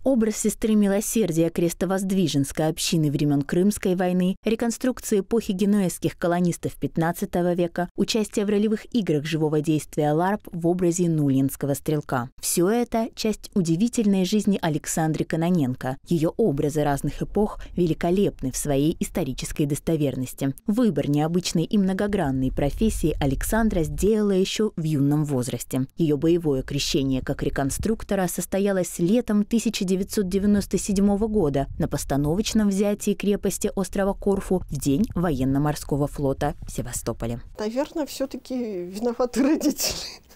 Образ сестры Милосердия крестовоздвиженской общины времен Крымской войны, реконструкции эпохи генуэзских колонистов XV века, участие в ролевых играх живого действия ЛАРП в образе нулинского стрелка. Все это – часть удивительной жизни Александры Кононенко. Ее образы разных эпох великолепны в своей исторической достоверности. Выбор необычной и многогранной профессии Александра сделала еще в юном возрасте. Ее боевое крещение как реконструктора состоялось летом 1997 года на постановочном взятии крепости острова Корфу в день военно-морского флота в Севастополе. Наверное, все-таки виноваты родители.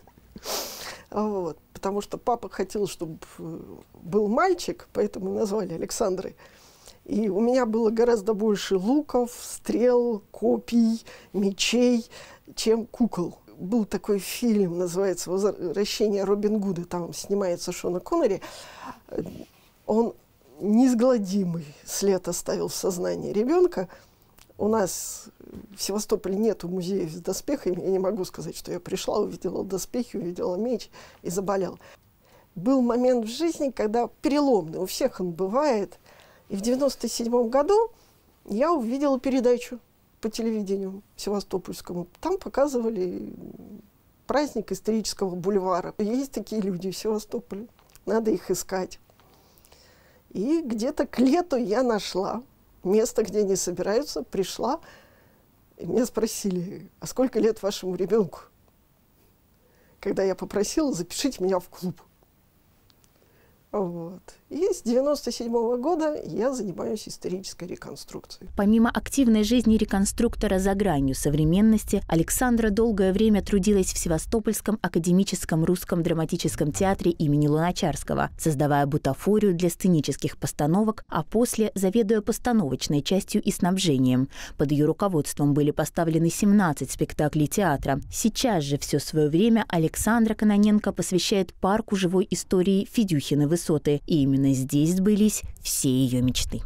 Потому что папа хотел, чтобы был мальчик, поэтому назвали Александрой. И у меня было гораздо больше луков, стрел, копий, мечей, чем кукол. Был такой фильм, называется «Возвращение Робин Гуда», там снимается Шона Коннери. Он неизгладимый след оставил в сознании ребенка. У нас в Севастополе нету музея с доспехами. Я не могу сказать, что я пришла, увидела доспехи, увидела меч и заболела. Был момент в жизни, когда переломный, у всех он бывает. И в 1997 году я увидела передачу по телевидению севастопольскому. Там показывали праздник исторического бульвара. Есть такие люди в Севастополе. Надо их искать. И где-то к лету я нашла место, где они собираются, пришла. И меня спросили, а сколько лет вашему ребенку? Когда я попросила, запишите меня в клуб. И с 1997 года я занимаюсь исторической реконструкцией. Помимо активной жизни реконструктора за гранью современности, Александра долгое время трудилась в Севастопольском академическом русском драматическом театре имени Луначарского, создавая бутафорию для сценических постановок, а после заведуя постановочной частью и снабжением. Под ее руководством были поставлены 17 спектаклей театра. Сейчас же все свое время Александра Кононенко посвящает парку живой истории Федюхины высоты. И именно здесь сбылись все ее мечты.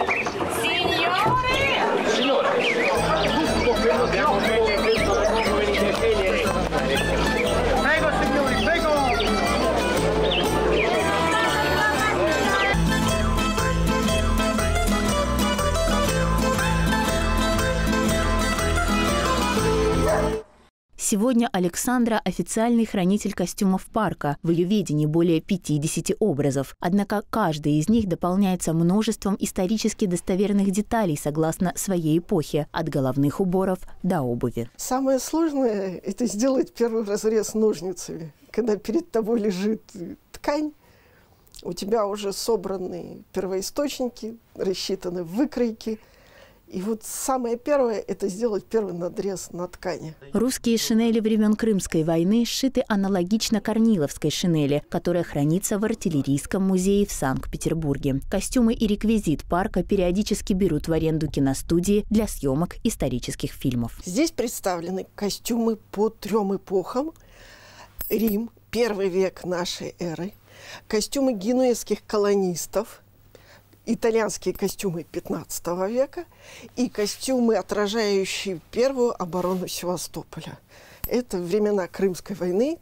Сегодня Александра – официальный хранитель костюмов парка. В ее ведении более 50 образов. Однако каждый из них дополняется множеством исторически достоверных деталей согласно своей эпохе, от головных уборов до обуви. Самое сложное – это сделать первый разрез ножницами. Когда перед тобой лежит ткань, у тебя уже собраны первоисточники, рассчитаны выкройки. И вот самое первое – это сделать первый надрез на ткани. Русские шинели времен Крымской войны сшиты аналогично корниловской шинели, которая хранится в артиллерийском музее в Санкт-Петербурге. Костюмы и реквизит парка периодически берут в аренду киностудии для съемок исторических фильмов. Здесь представлены костюмы по 3 эпохам. Рим, 1 век нашей эры, костюмы генуэзских колонистов, итальянские костюмы 15 века и костюмы, отражающие первую оборону Севастополя. Это времена Крымской войны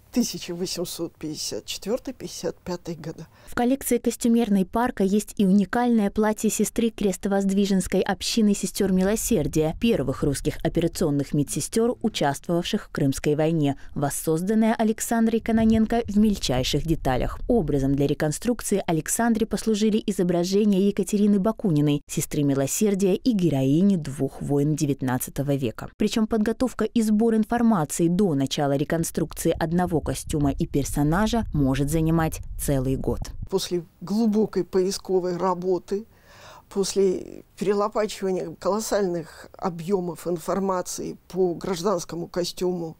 1854-55 года. В коллекции костюмерной парка есть и уникальное платье сестры крестовоздвиженской общины сестер Милосердия, первых русских операционных медсестер, участвовавших в Крымской войне, воссозданное Александрой Кононенко в мельчайших деталях. Образом для реконструкции Александре послужили изображения Екатерины Бакуниной, сестры Милосердия и героини 2 войн XIX века. Причем подготовка и сбор информации до начала реконструкции одного костюма и персонажа может занимать целый год. После глубокой поисковой работы, после перелопачивания колоссальных объемов информации по гражданскому костюму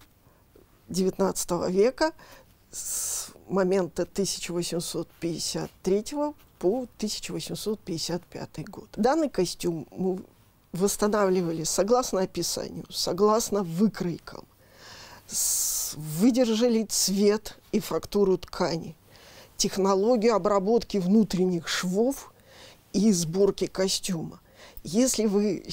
XIX века с момента 1853 по 1855 год. Данный костюм мы восстанавливали согласно описанию, согласно выкройкам, выдержали цвет и фактуру ткани, технологию обработки внутренних швов и сборки костюма. Если вы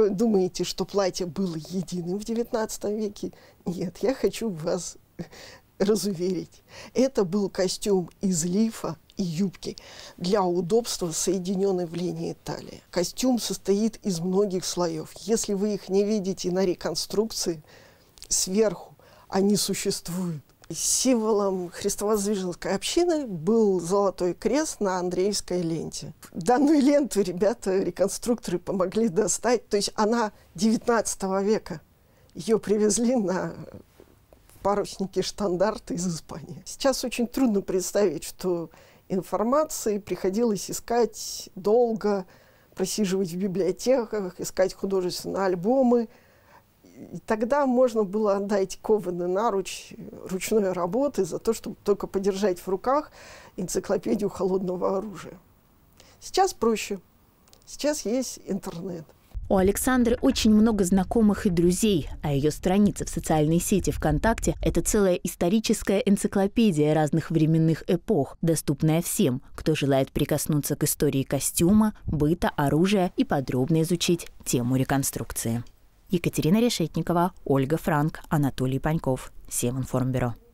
думаете, что платье было единым в XIX веке, нет, я хочу вас разуверить. Это был костюм из лифа и юбки для удобства, соединенной в линии талии. Костюм состоит из многих слоев. Если вы их не видите на реконструкции, сверху они существуют. Символом христовоздвиженской общины был золотой крест на Андреевской ленте. Данную ленту ребята, реконструкторы, помогли достать. То есть она 19 века. Ее привезли на парусники штандарта из Испании. Сейчас очень трудно представить, что информации приходилось искать долго, просиживать в библиотеках, искать художественные альбомы. И тогда можно было отдать кованый наруч ручной работы за то, чтобы только подержать в руках энциклопедию холодного оружия. Сейчас проще. Сейчас есть интернет. У Александры очень много знакомых и друзей, а ее страница в социальной сети ВКонтакте – это целая историческая энциклопедия разных временных эпох, доступная всем, кто желает прикоснуться к истории костюма, быта, оружия и подробно изучить тему реконструкции. Екатерина Решетникова, Ольга Франк, Анатолий Паньков. Севинформбюро.